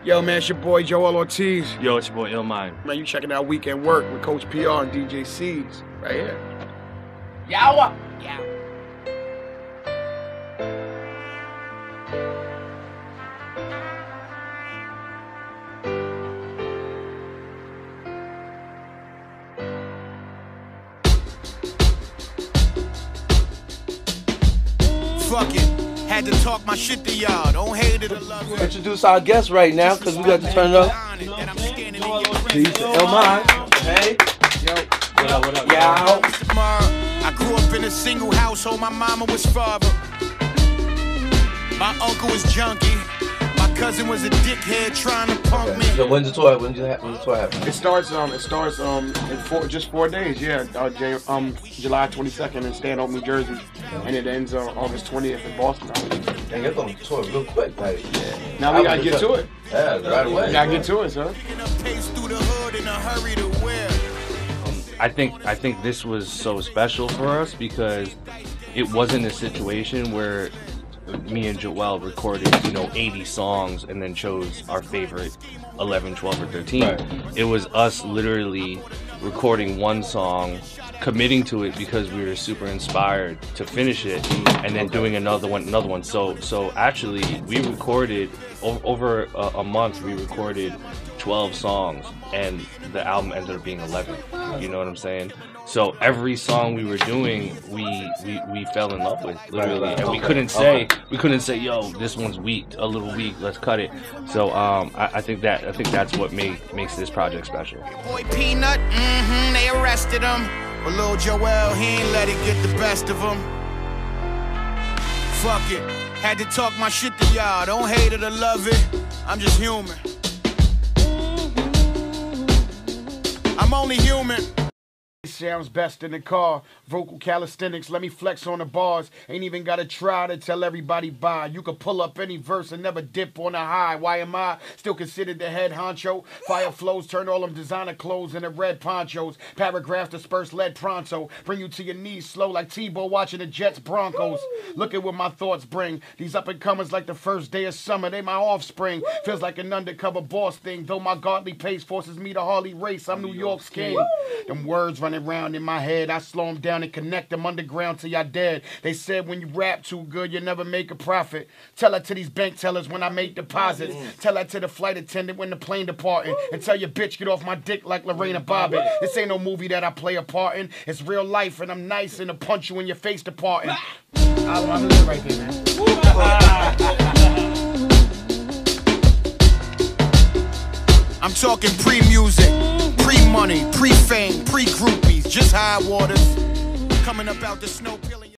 Yo, man, it's your boy Joell Ortiz. Yo, it's your boy Illmind. Man, you checking out Weekend Work with Coach PR and DJ C's right here. Yow! Yeah. Fuck it. Had to talk my shit to y'all. Don't hate it or love it. Introduce our guest right now, because we got to turn it up. Peace to Illmind. Hey. Yo. What up, what up? Yow. I grew up in a single household. My mama was father. My uncle was junkie. My cousin was a dickhead trying to punk me. So when's the tour? When's the tour happen? It starts in just 4 days. Yeah, July 22nd in Stanhope, New Jersey, and it ends August 20th in Boston. Dang, it's on tour real quick, like. Yeah. Now we gotta get to it. Yeah, right away. We gotta get to it, sir. I think this was so special for us because it wasn't a situation where me and Joell recorded, 80 songs and then chose our favorite 11, 12, or 13. Right. It was us literally recording one song, committing to it because we were super inspired to finish it, and then doing another one. So actually, we recorded over a month. We recorded 12 songs, and the album ended up being 11. You know what I'm saying? So every song we were doing, we fell in love with, literally, and we couldn't say, yo, this one's weak, a little weak, let's cut it. So I think that's what makes this project special. Boy Peanut, they arrested him, but Lil Joell, he ain't let it get the best of him. Fuck it, had to talk my shit to y'all. Don't hate it or love it, I'm just human. I'm only human. Sounds best in the car. Vocal calisthenics, let me flex on the bars. Ain't even gotta try to tell everybody bye. You could pull up any verse and never dip on a high. Why am I still considered the head honcho? Fire flows, turn all them designer clothes into red ponchos. Paragraphs disperse lead pronto. Bring you to your knees slow like Tebow watching the Jets Broncos. Look at what my thoughts bring. These up and comers like the first day of summer. They my offspring. Feels like an undercover boss thing. Though my godly pace forces me to Harley race. I'm New York's king. Them words running around in my head, I slow them down and connect them underground till y'all dead. They said when you rap too good, you never make a profit. Tell that to these bank tellers when I make deposits. Tell that to the flight attendant when the plane departing. And tell your bitch get off my dick like Lorena Bobbitt. This ain't no movie that I play a part in. It's real life and I'm nice and to punch you in your face departing. I'm living right there, man. I'm talking pre-music, pre-money, pre-fame, pre-groupies, just high waters. Coming up out the snow, peeling.